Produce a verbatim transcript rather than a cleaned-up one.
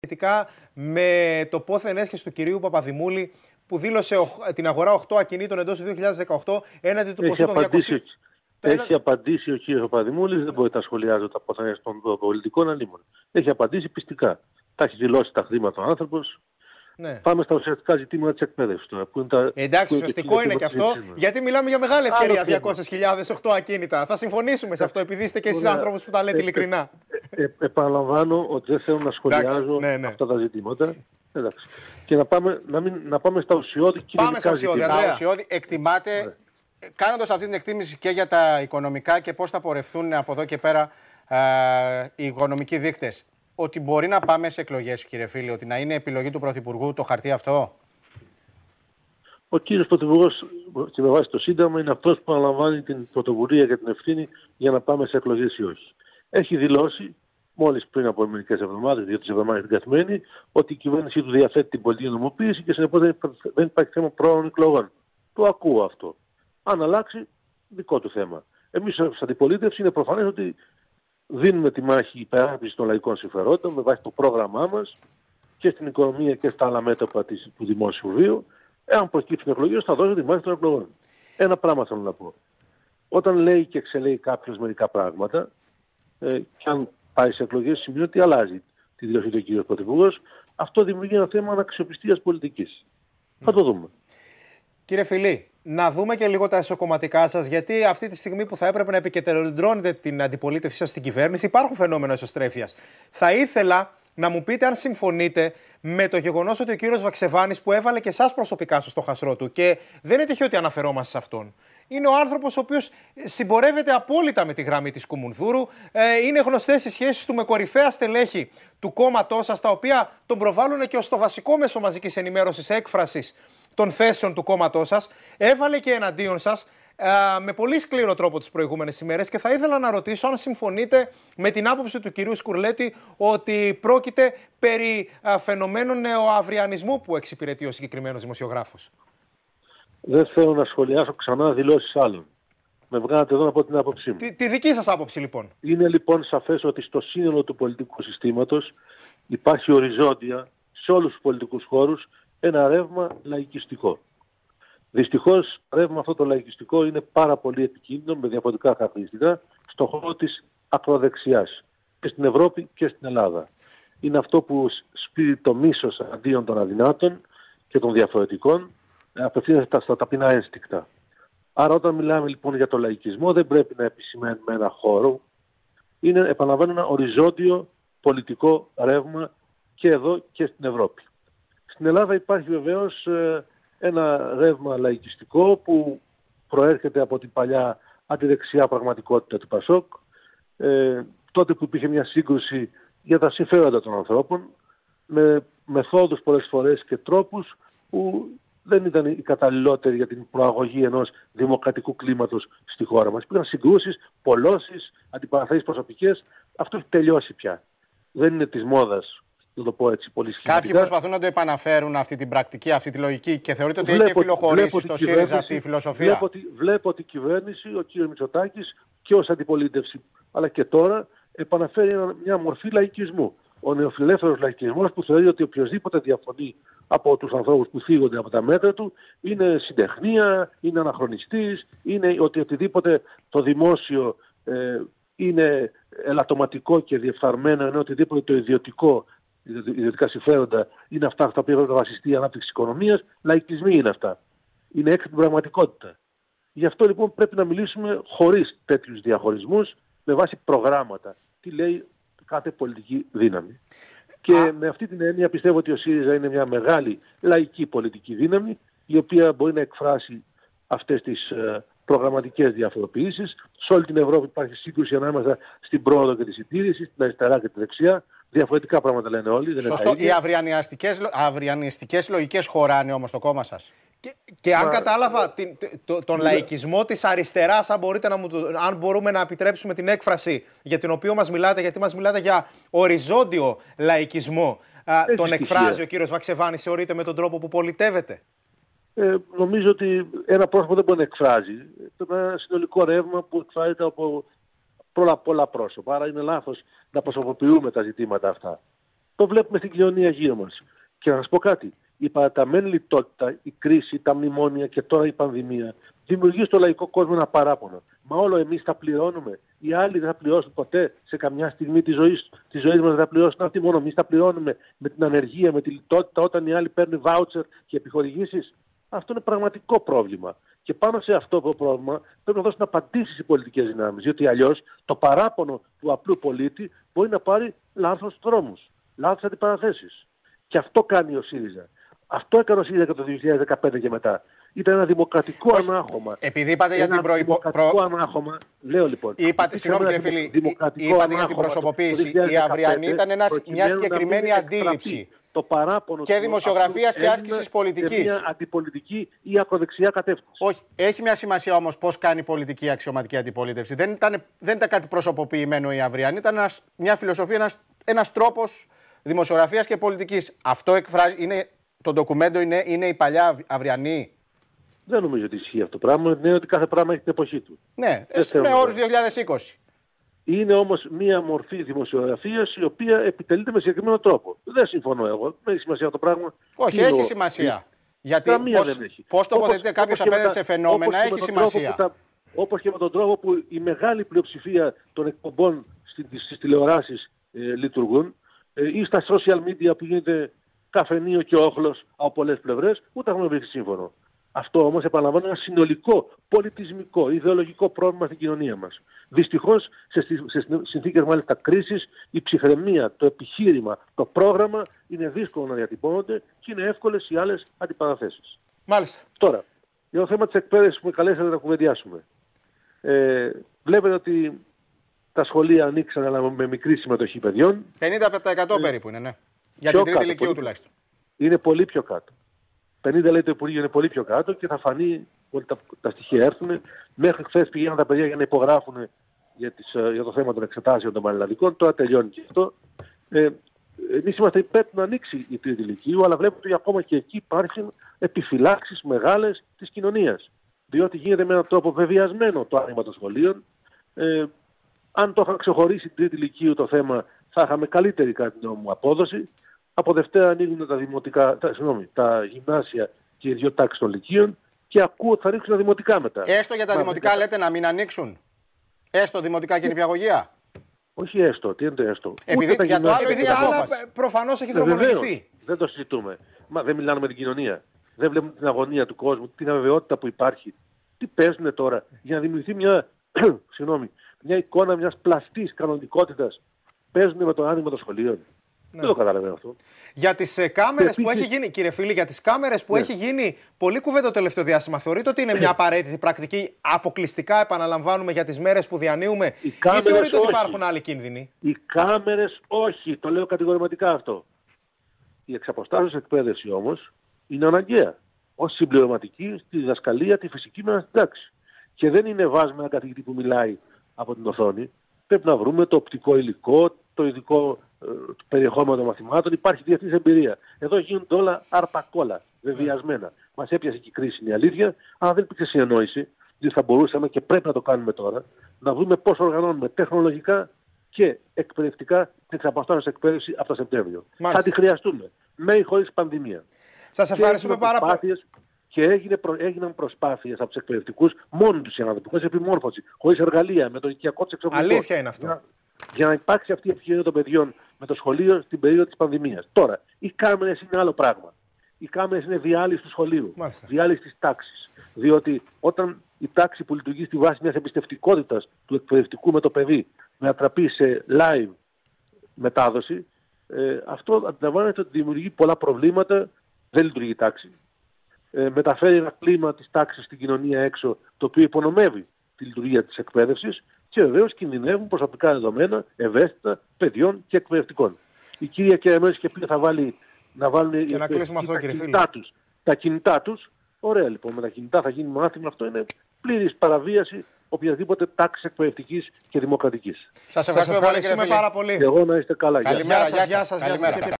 σχετικά με το πόθεν έσχεση του κυρίου Παπαδημούλη που δήλωσε την αγορά οκτώ ακινήτων εντός του δύο χιλιάδες δεκαοκτώ έναντι του ποσού των διακοσίων. Έχει απαντήσει ο κύριος Παπαδημούλης, δεν μπορεί να σχολιάζει τα πόθεν έσχεση των πολιτικών αλίμων. Έχει απαντήσει πιστικά. Τα έχει δηλώσει τα χρήματα ο άνθρωπος. Ναι. Πάμε στα ουσιαστικά ζητήματα της εκπαίδευσης τώρα. Που είναι τα... Εντάξει, που ουσιαστικό είναι και αυτό, γιατί μιλάμε για μεγάλη ευκαιρία. διακόσιες χιλιάδες οκτώ ακίνητα. Θα συμφωνήσουμε σε αυτό, επειδή είστε και εσείς άνθρωπος που τα λέτε ειλικρινά. Ε, ε, επαναλαμβάνω ότι δεν θέλω να σχολιάζω ναι, ναι. αυτά τα ζητήματα. Εντάξει. Και να πάμε, να μην, να πάμε στα ουσιώδη κοινωνικά πάμε στα ουσιώδη, ζητήματα. Ουσιώδη, εκτιμάτε, ναι. κάνοντας αυτή την εκτίμηση και για τα οικονομικά και πώς θα πορευθούν από εδώ και πέρα α, οι οικονομικοί δείκτες, ότι μπορεί να πάμε σε εκλογές, κύριε Φίλη, ότι να είναι επιλογή του Πρωθυπουργού το χαρτί αυτό? Ο κύριος Πρωθυπουργός, και με βάση το Σύνταγμα, είναι αυτός που αναλαμβάνει την πρωτοβουλία και την ευθύνη για να πάμε σε εκλογές ή όχι. Έχει δηλώσει, μόλις πριν από μερικές εβδομάδες, δύο-τρεις εβδομάδες την καθημερινή, ότι η κυβέρνησή του διαθέτει την πολιτική νομοποίηση και συνεπώς δεν υπάρχει θέμα πρόωρων εκλογών. Το ακούω αυτό. Αν αλλάξει, δικό του θέμα. Εμείς, σαν αντιπολίτευση, είναι προφανές ότι δίνουμε τη μάχη υπεράσπισης των λαϊκών συμφερόντων με βάση το πρόγραμμά μας και στην οικονομία και στα άλλα μέτωπα του δημόσιου βίου. Εάν προκύψουν εκλογές, θα δώσω τη μάχη των εκλογών. Ένα πράγμα θέλω να πω. Όταν λέει και εξελέει κάποιος μερικά πράγματα, ε, και αν πάει σε εκλογές, σημαίνει ότι αλλάζει τη δήλωση του κ. Πρωθυπουργός. Αυτό δημιουργεί ένα θέμα αναξιοπιστίας πολιτικής. Mm. Θα το δούμε. Κύριε Φιλή, να δούμε και λίγο τα εσωκομματικά σας, γιατί αυτή τη στιγμή που θα έπρεπε να επικεντρώνετε την αντιπολίτευσή σας στην κυβέρνηση, υπάρχουν φαινόμενα εσωστρέφειας. Θα ήθελα να μου πείτε αν συμφωνείτε με το γεγονός ότι ο κύριος Βαξεβάνης, που έβαλε και εσάς προσωπικά στο στόχαστρό του, και δεν είναι τυχαίο ότι αναφερόμαστε σε αυτόν, είναι ο άνθρωπος ο οποίος συμπορεύεται απόλυτα με τη γραμμή της Κουμουνδούρου. Ε, είναι γνωστές οι σχέσεις του με κορυφαία στελέχη του κόμματός σας, τα οποία τον προβάλλουν και ως το βασικό μέσο μαζικής ενημέρωσης έκφρασης των θέσεων του κόμματός σας. Έβαλε και εναντίον σας ε, με πολύ σκληρό τρόπο τις προηγούμενες ημέρες, και θα ήθελα να ρωτήσω αν συμφωνείτε με την άποψη του κυρίου Σκουρλέτη ότι πρόκειται περί ε, φαινομένου νεοαυριανισμού που εξυπηρετεί ο συγκεκριμένος δημοσιογράφος. Δεν θέλω να σχολιάσω ξανά δηλώσεις άλλων. Με βγάλατε εδώ να πω την άποψή μου. Τη, τη δική σας άποψη, λοιπόν. Είναι λοιπόν σαφές ότι στο σύνολο του πολιτικού συστήματος υπάρχει οριζόντια σε όλους τους πολιτικούς χώρους ένα ρεύμα λαϊκιστικό. Δυστυχώς, ρεύμα αυτό το λαϊκιστικό είναι πάρα πολύ επικίνδυνο με διαφορετικά χαρακτηριστικά στον χώρο της ακροδεξιάς και στην Ευρώπη και στην Ελλάδα. Είναι αυτό που σπείρει το μίσος αντίον των αδυνάτων και των διαφορετικών, απευθύνεται στα ταπεινά ένστικτα. Άρα, όταν μιλάμε λοιπόν για το λαϊκισμό, δεν πρέπει να επισημαίνουμε ένα χώρο. Είναι, επαναλαμβάνω, ένα οριζόντιο πολιτικό ρεύμα και εδώ και στην Ευρώπη. Στην Ελλάδα υπάρχει βεβαίως ένα ρεύμα λαϊκιστικό που προέρχεται από την παλιά αντιδεξιά πραγματικότητα του Πασόκ, ε, τότε που υπήρχε μια σύγκρουση για τα συμφέροντα των ανθρώπων, με μεθόδους πολλές φορές και τρόπους που δεν ήταν οι καταλληλότεροι για την προαγωγή ενός δημοκρατικού κλίματος στη χώρα μας. Υπήρχαν συγκρούσεις, πολλώσεις, αντιπαραθέσεις προσωπικές. Αυτό έχει τελειώσει πια. Δεν είναι της μόδας. Να το πω έτσι πολύ σχετικά. Κάποιοι προσπαθούν να το επαναφέρουν αυτή την πρακτική, αυτή τη λογική, και θεωρείτε ότι έχει φιλοχωρήσει στο ΣΥΡΙΖΑ αυτή η φιλοσοφία? Βλέπω ότι, βλέπω ότι η κυβέρνηση, ο κ. Μητσοτάκης και ως αντιπολίτευση, αλλά και τώρα, επαναφέρει μια μορφή λαϊκισμού. Ο νεοφιλελεύθερος λαϊκισμός που θεωρεί ότι οποιοδήποτε διαφωνεί από τους ανθρώπους που θίγονται από τα μέτρα του είναι συντεχνία, είναι αναχρονιστής, είναι ότι οτιδήποτε το δημόσιο ε, είναι ελαττωματικό και διεφθαρμένο, ενώ οτιδήποτε το ιδιωτικό, ιδιωτικά συμφέροντα είναι αυτά στα οποία πρέπει να βασιστεί η ανάπτυξη της οικονομίας. Λαϊκισμοί είναι αυτά. Είναι έξω την πραγματικότητα. Γι' αυτό λοιπόν πρέπει να μιλήσουμε χωρίς τέτοιους διαχωρισμούς, με βάση προγράμματα. Τι λέει κάθε πολιτική δύναμη. Και Α. με αυτή την έννοια πιστεύω ότι ο ΣΥΡΙΖΑ είναι μια μεγάλη λαϊκή πολιτική δύναμη, η οποία μπορεί να εκφράσει αυτές τις ε, προγραμματικές διαφοροποιήσεις. Σε όλη την Ευρώπη υπάρχει σύγκρουση ανάμεσα στην πρόοδο και τη συντήρηση, στην αριστερά και τη δεξιά. Διαφορετικά πράγματα λένε όλοι. Δεν Σωστό. Είναι οι αυριανιστικές λογικές χωράνε όμως το κόμμα σας. Και, και αν Μα... κατάλαβα την, το, τον λαϊκισμό της αριστεράς, αν, μπορείτε να μου, αν μπορούμε να επιτρέψουμε την έκφραση για την οποία μας μιλάτε, γιατί μας μιλάτε για οριζόντιο λαϊκισμό, α, τον εκφράζει ο κύριος Βαξεβάνης, θεωρείτε, με τον τρόπο που πολιτεύεται? Ε, νομίζω ότι ένα πρόσωπο δεν μπορεί να εκφράζει. Είναι ένα συνολικό ρεύμα που εκφράζεται από πολλά, πολλά πρόσωπα. Άρα είναι λάθος να προσωποποιούμε τα ζητήματα αυτά. Το βλέπουμε στην κοινωνία γύρω μας. Και να σας πω κάτι. Η παραταμένη λιτότητα, η κρίση, τα μνημόνια και τώρα η πανδημία δημιουργεί στο λαϊκό κόσμο ένα παράπονο. Μα όλο εμείς θα πληρώνουμε. Οι άλλοι δεν θα πληρώσουν ποτέ σε καμιά στιγμή τη ζωή της ζωής μας, δεν θα πληρώσουν αυτοί μόνο. Εμείς θα πληρώνουμε με την ανεργία, με τη λιτότητα όταν οι άλλοι παίρνουν βάουτσερ και επιχορηγήσεις. Αυτό είναι πραγματικό πρόβλημα. Και πάνω σε αυτό το πρόβλημα πρέπει να δώσουν απαντήσεις οι πολιτικές δυνάμεις. Διότι αλλιώς το παράπονο του απλού πολίτη μπορεί να πάρει λάθος δρόμους, λάθος αντιπαραθέσεις. Και αυτό κάνει ο ΣΥΡΙΖΑ. Αυτό έκανε ο ΣΥΡΙΖΑ και το δύο χιλιάδες δεκαπέντε και μετά. Ήταν ένα δημοκρατικό Όχι. ανάχωμα. Επειδή είπατε για την προϋπο... δημοκρατικό ανάχωμα, λέω λοιπόν. Είπατε, συγγνώμη κύριε Φίλη, είπατε για την προσωποποίηση. Η αυριανή ήταν ένας, μια συγκεκριμένη αντίληψη. Το παράπονο και δημοσιογραφίας και άσκησης πολιτικής. Μια αντιπολιτική ή ακροδεξιά κατεύθυνση. Όχι. Έχει μια σημασία όμως πώς κάνει πολιτική αξιωματική αντιπολίτευση. Δεν ήταν, δεν ήταν κάτι προσωποποιημένο η αυριανή. Ήταν ένας, μια φιλοσοφία, ένας, ένας τρόπος δημοσιογραφίας και πολιτικής. Αυτό εκφράζει, είναι, το ντοκουμέντο είναι, είναι η παλιά αυριανή. Δεν νομίζω ότι ισχύει αυτό το πράγμα. Είναι ότι κάθε πράγμα έχει την εποχή του. Ναι, με όρους δύο χιλιάδες είκοσι. Είναι όμως μία μορφή δημοσιογραφίας η οποία επιτελείται με συγκεκριμένο τρόπο. Δεν συμφωνώ εγώ. Δεν έχει σημασία αυτό το πράγμα. Όχι, έχει σημασία. Γιατί πώς τοποθετείται κάποιος απέναντι σε φαινόμενα έχει σημασία. Όπως και με τον τρόπο που η μεγάλη πλειοψηφία των εκπομπών στις τηλεοράσεις ε, λειτουργούν ε, ή στα social media που γίνεται καφενείο και όχλος από πολλές πλευρές, ούτε έχουμε βρει σύμφωνο. Αυτό όμως επαναλαμβάνω ένα συνολικό, πολιτισμικό, ιδεολογικό πρόβλημα στην κοινωνία μας. Δυστυχώς σε, σε συνθήκες μάλιστα κρίσης, η ψυχραιμία, το επιχείρημα, το πρόγραμμα είναι δύσκολο να διατυπώνονται και είναι εύκολες οι άλλες αντιπαραθέσεις. Μάλιστα. Τώρα, για το θέμα της εκπαίδευσης που με καλέσατε να κουβεντιάσουμε. Ε, βλέπετε ότι τα σχολεία ανοίξαν αλλά με μικρή συμμετοχή παιδιών. πενήντα τοις εκατό περίπου είναι, ναι. Για την τρίτη ηλικίου τουλάχιστον. Είναι πολύ πιο κάτω. πενήντα λέει το Υπουργείο είναι πολύ πιο κάτω και θα φανεί ότι τα, τα στοιχεία έρθουν. Μέχρι χθες πηγαίναν τα παιδιά για να υπογράφουν για, τις, για το θέμα των εξετάσεων των πανελλαδικών. Τώρα τελειώνει και αυτό. Ε, εμείς είμαστε υπέρ του να ανοίξει η τρίτη ηλικίου, αλλά βλέπετε ότι ακόμα και εκεί υπάρχουν επιφυλάξεις μεγάλες της κοινωνίας. Διότι γίνεται με έναν τρόπο βεβαιασμένο το άνοιγμα των σχολείων. Ε, αν το είχαν ξεχωρίσει την τρίτη ηλικίου το θέμα, θα είχαμε καλύτερη κατά την γνώμη μου απόδοση. Από Δευτέρα ανοίγουν τα, δημοτικά, τα, συγγνώμη, τα γυμνάσια και οι δύο τάξεις των λυκείων και ακούω ότι θα ανοίξουν τα δημοτικά μετά. Έστω για τα Μα, δημοτικά μετά... λέτε να μην ανοίξουν. Έστω δημοτικά και νηπιαγωγεία. Όχι έστω. Τι είναι το έστω. Επειδή για το άλλο είναι απόφαση. Προφανώς έχει δρομολογηθεί. Δεν το συζητούμε. Μα δεν μιλάμε με την κοινωνία. Δεν βλέπουμε την αγωνία του κόσμου, την αβεβαιότητα που υπάρχει. Τι παίζουν τώρα για να δημιουργηθεί μια, συγγνώμη, μια εικόνα μιας πλαστής κανονικότητας. Παίζουν με το άνοιγμα των σχολείων. Ναι. Δεν το καταλαβαίνω αυτό. Για τις ε, κάμερες επίσης... που έχει γίνει, κύριε Φίλη, για τις κάμερες που ναι. έχει γίνει πολύ κουβέντα το τελευταίο διάστημα, θεωρείτε ότι είναι μια απαραίτητη πρακτική, αποκλειστικά επαναλαμβάνουμε για τις μέρες που διανύουμε, ή θεωρείτε όχι. ότι υπάρχουν άλλοι κίνδυνοι? Οι κάμερες όχι, το λέω κατηγορηματικά αυτό. Η εξαποστάσεως εκπαίδευση όμως είναι αναγκαία. Ως συμπληρωματική στη διδασκαλία, τη φυσική μας στην τάξη. Και δεν είναι βάζουμε ένα καθηγητή που μιλάει από την οθόνη. Πρέπει να βρούμε το οπτικό υλικό, το ειδικό ε, περιεχόμενο των μαθημάτων. Υπάρχει διεθνής εμπειρία. Εδώ γίνονται όλα αρπακόλα, βεβαιασμένα. Mm. Μας έπιασε και η κρίση, είναι η αλήθεια, αλλά δεν υπήρξε συνεννόηση. Δηλαδή θα μπορούσαμε και πρέπει να το κάνουμε τώρα, να δούμε πώς οργανώνουμε τεχνολογικά και εκπαιδευτικά την εξαποστάσεως εκπαίδευση από το Σεπτέμβριο. Μάλιστα. Θα τη χρειαστούμε, με ή χωρίς πανδημία. Σας ευχαριστούμε πάρα πολύ. Και έγινε προ, έγιναν προσπάθειες από τους εκπαιδευτικούς μόνοι τους για να δουν, χωρίς επιμόρφωση, χωρίς εργαλεία, με το οικιακό τους εξοπλισμό. Αλήθεια είναι αυτό. Για, για να υπάρξει αυτή η ευκαιρία των παιδιών με το σχολείο στην περίοδο της πανδημίας. Τώρα, οι κάμερες είναι άλλο πράγμα. Οι κάμερες είναι διάλυση του σχολείου, Μάλιστα. διάλυση της τάξης. Διότι όταν η τάξη που λειτουργεί στη βάση μιας εμπιστευτικότητας του εκπαιδευτικού με το παιδί μετατραπεί σε live μετάδοση, ε, αυτό αντιλαμβάνεται ότι δημιουργεί πολλά προβλήματα, δεν λειτουργεί η τάξη. Ε, μεταφέρει ένα κλίμα της τάξης στην κοινωνία έξω, το οποίο υπονομεύει τη λειτουργία της εκπαίδευσης και βεβαίως κινδυνεύουν προσωπικά δεδομένα ευαίσθητα παιδιών και εκπαιδευτικών. Η κυρία Κεραμέως είχε πει θα βάλει να βάλουν και να κλείσουμε αυτό, τα, κύριε κινητά τους, τα κινητά τους. Ωραία λοιπόν, με τα κινητά θα γίνει μάθημα. Αυτό είναι πλήρης παραβίαση οποιασδήποτε τάξης εκπαιδευτικής και δημοκρατικής. Σας ευχαριστούμε, ευχαριστούμε πάρα πολύ. Και εγώ να είστε καλά. Καλημέρα, γεια σας. Γεια σας.